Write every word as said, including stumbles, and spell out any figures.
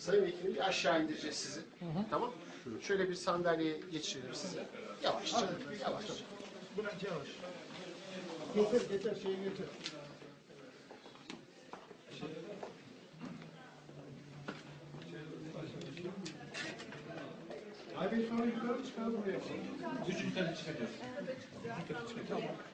Sayın Vekilim bir aşağı indireceğiz sizi. Hı hı. Tamam. Şöyle bir sandalyeye geçirelim sizi. Yavaşça. Yavaşça. Bülent yavaş. Getir getir şeyi getir. Abi sonra yukarı çıkalım buraya. Gücü yukarı çıkacağız. Yukarı çıkacağız. Tamam.